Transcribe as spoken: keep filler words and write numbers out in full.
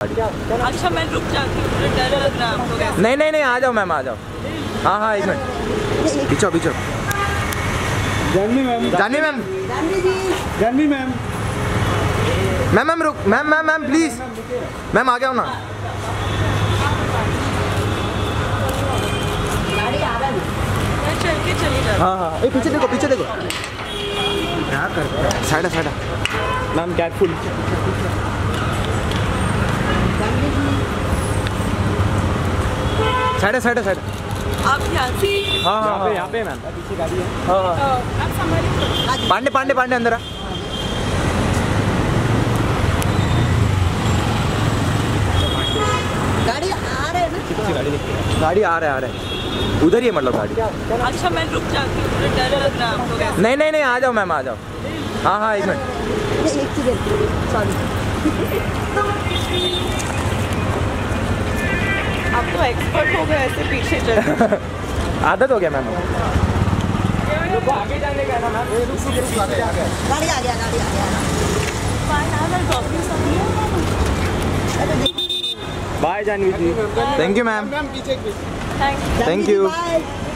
अच्छा मैं रुक जाती हूँ, डर लग रहा है आपको कैसे? नहीं नहीं नहीं आ जाओ मैम, आ जाओ। हाँ हाँ एक मिनट, पीछे पीछे। Janvi ma'am, Janvi ma'am, Janvi ma'am, ma'am ma'am रुक, ma'am ma'am ma'am please, ma'am आ गया हूँ ना। मैं चल के चली जाती हूँ। हाँ हाँ ए पीछे देखो, पीछे देखो। क्या करते हैं? Side side ma'am careful. Side side side. आप ध्यान से। हाँ हाँ यहाँ पे यहाँ पे मैम पीछे गाड़ी है। हाँ हाँ आप संभालिए। पांडे पांडे पांडे अंदर आ। गाड़ी आ रहे हैं ना? गाड़ी देखते हैं। गाड़ी आ रहा है, आ रहा है उधर ही है मतलब गाड़ी। अच्छा मैं रुक जाती हूँ, डर लग रहा है आपको कैसे? नहीं नहीं नहीं आ जाओ मैम, आ जाओ। हाँ हाँ एक मिनट। आप तो एक्सपर्ट हो गए ऐसे पीछे चल। आदत हो गया मैम। आगे जाने का है ना मैम। गाड़ी आ गया, गाड़ी आ गया। Bye Janvi ji. Thank you ma'am, thank thank you. You.